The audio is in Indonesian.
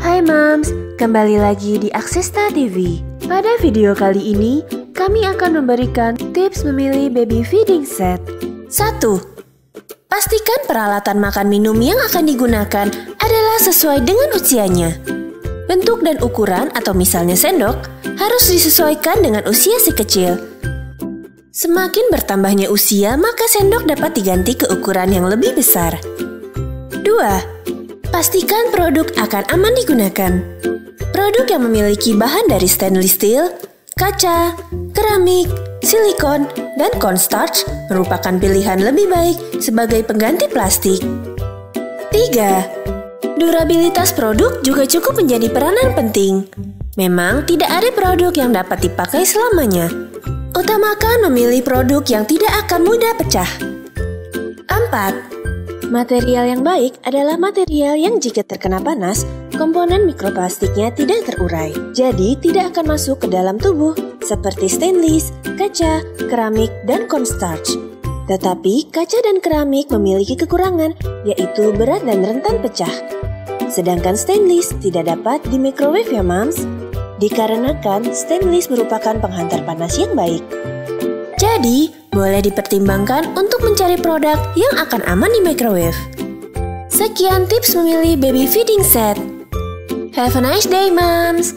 Hai Mams, kembali lagi di Aksesta TV. Pada video kali ini, kami akan memberikan tips memilih baby feeding set. 1. Pastikan peralatan makan minum yang akan digunakan adalah sesuai dengan usianya. Bentuk dan ukuran atau misalnya sendok harus disesuaikan dengan usia si kecil. Semakin bertambahnya usia, maka sendok dapat diganti ke ukuran yang lebih besar. 2. Pastikan produk akan aman digunakan. Produk yang memiliki bahan dari stainless steel, kaca, keramik, silikon, dan cornstarch merupakan pilihan lebih baik sebagai pengganti plastik. 3. Durabilitas produk juga cukup menjadi peranan penting. Memang tidak ada produk yang dapat dipakai selamanya. Utamakan memilih produk yang tidak akan mudah pecah. 4. Material yang baik adalah material yang jika terkena panas, komponen mikroplastiknya tidak terurai. Jadi tidak akan masuk ke dalam tubuh, seperti stainless, kaca, keramik, dan cornstarch. Tetapi kaca dan keramik memiliki kekurangan, yaitu berat dan rentan pecah. Sedangkan stainless tidak dapat di microwave ya Mams, dikarenakan stainless merupakan penghantar panas yang baik. Jadi, boleh dipertimbangkan untuk mencari produk yang akan aman di microwave. Sekian tips memilih baby feeding set. Have a nice day, Moms!